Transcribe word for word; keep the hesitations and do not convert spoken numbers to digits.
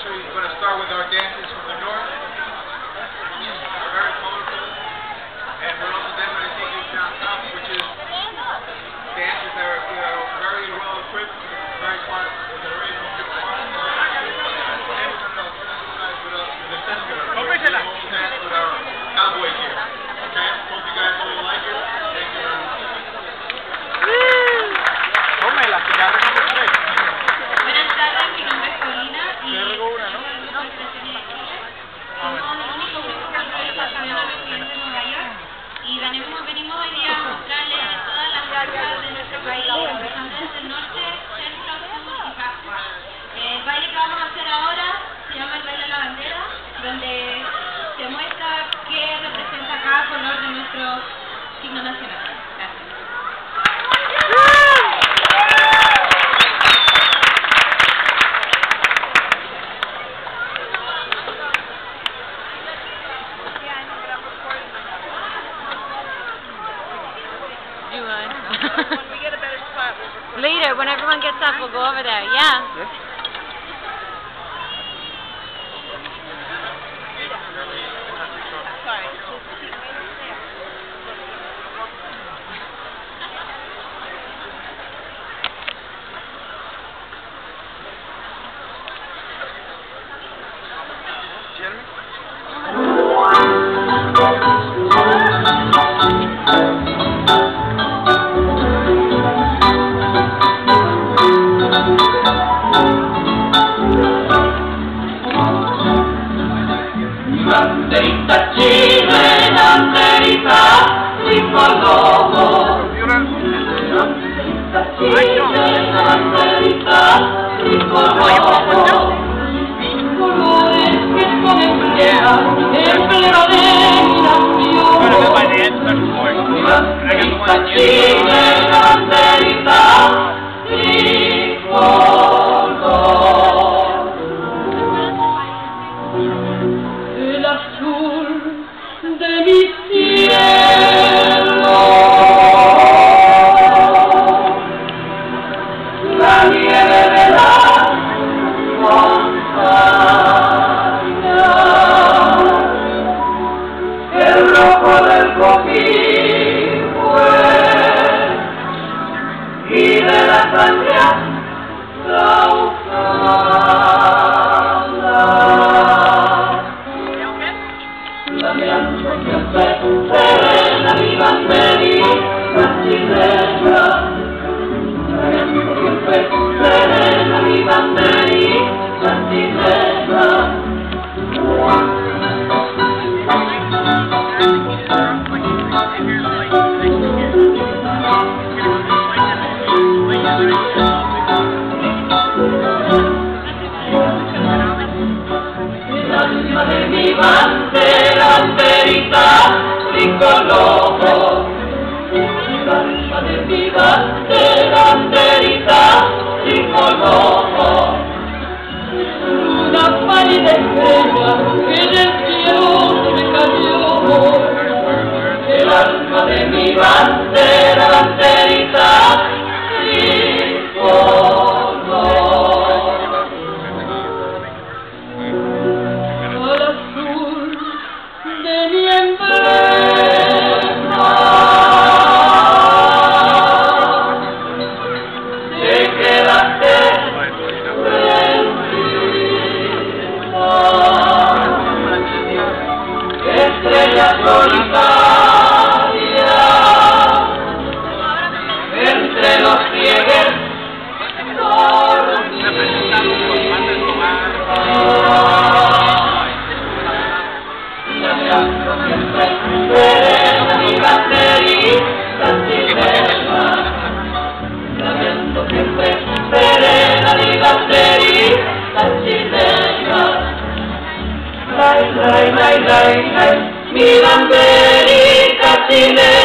especially going to start with our dances from the north. They're very colorful. And we're also then going to take you down south, which is dances that are, you know, very well equipped, very fun, that are ready to do fun. And we're going to exercise with us with the dance with our cowboy gear. Okay? Hope you guys really like it. Thank you very much. Tómela, que ya recuperé. Buenas tardes, mi nombre es Paulina y tengo el grupo de creación de Chile. Somos el único grupo que desarrolla la residencia en Nueva York y venimos, venimos hoy día a mostrarles todas las danzas de nuestro país, empezando desde el norte, centro, sur y Pascua. El baile que vamos a hacer ahora se llama el baile de la bandera, donde se muestra qué representa cada color de nuestro signo nacional. Gracias. Do you mind? When we get a better spot, we'll record. Later, when everyone gets up, we'll go over there. Yeah. Yes. Sorry. Banderita Chile, banderita tricolor. Banderita Chile, banderita tricolor. Colores que ponen idea en pleno de mi nación. Banderita Chile, banderita tricolor. El azul de mi cielo, la nieve de la montaña, el rojo del copihue y de la sangre lameando siempre serena mi banderita chilena, lameando siempre serena mi banderita chilena. El alma de mi bandera, banderita tricolor, el alma de mi bandera, banderita tricolor, una pálida estrella que del cielo me cayó, el alma de mi bandera, banderita tricolor. Estrella solitaria entre los pliegues lameando siempre serena mi banderita chilena, lameando siempre serena mi banderita chilena. Lai, lai, lai, lai, lai, mi banderita chilena.